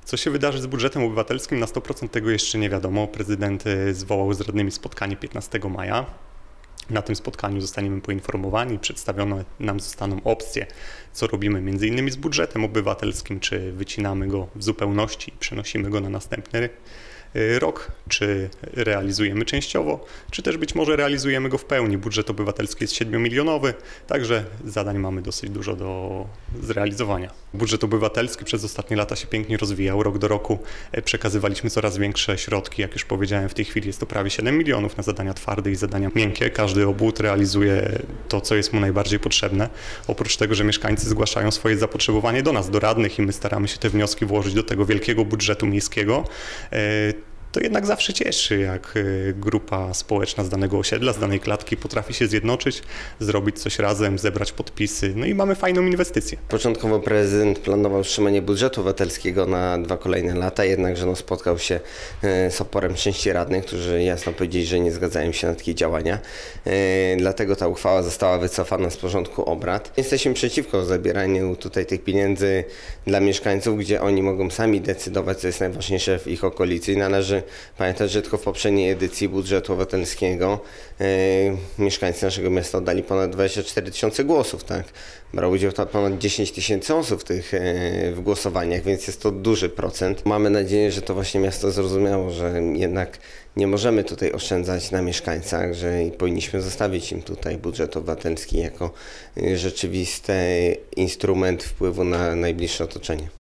Co się wydarzy z budżetem obywatelskim? Na 100% tego jeszcze nie wiadomo. Prezydent zwołał z radnymi spotkanie 15 maja. Na tym spotkaniu zostaniemy poinformowani, przedstawione nam zostaną opcje, co robimy między innymi z budżetem obywatelskim, czy wycinamy go w zupełności i przenosimy go na następny rok, czy realizujemy częściowo, czy też być może realizujemy go w pełni. Budżet obywatelski jest 7-milionowy, także zadań mamy dosyć dużo do zrealizowania. Budżet obywatelski przez ostatnie lata się pięknie rozwijał. Rok do roku przekazywaliśmy coraz większe środki. Jak już powiedziałem, w tej chwili jest to prawie 7 milionów na zadania twarde i zadania miękkie. Każdy obwód realizuje to, co jest mu najbardziej potrzebne. Oprócz tego, że mieszkańcy zgłaszają swoje zapotrzebowanie do nas, do radnych, i my staramy się te wnioski włożyć do tego wielkiego budżetu miejskiego, to jednak zawsze cieszy, jak grupa społeczna z danego osiedla, z danej klatki potrafi się zjednoczyć, zrobić coś razem, zebrać podpisy, no i mamy fajną inwestycję. Początkowo prezydent planował wstrzymanie budżetu obywatelskiego na 2 kolejne lata, jednakże spotkał się z oporem części radnych, którzy jasno powiedzieli, że nie zgadzają się na takie działania. Dlatego ta uchwała została wycofana z porządku obrad. Jesteśmy przeciwko zabieraniu tutaj tych pieniędzy dla mieszkańców, gdzie oni mogą sami decydować, co jest najważniejsze w ich okolicy. I należy pamiętać, że tylko w poprzedniej edycji budżetu obywatelskiego mieszkańcy naszego miasta oddali ponad 24 tysiące głosów. Tak? Brał udział ponad 10 tysięcy osób w głosowaniach, więc jest to duży procent. Mamy nadzieję, że to właśnie miasto zrozumiało, że jednak nie możemy tutaj oszczędzać na mieszkańcach, że powinniśmy zostawić im tutaj budżet obywatelski jako rzeczywisty instrument wpływu na najbliższe otoczenie.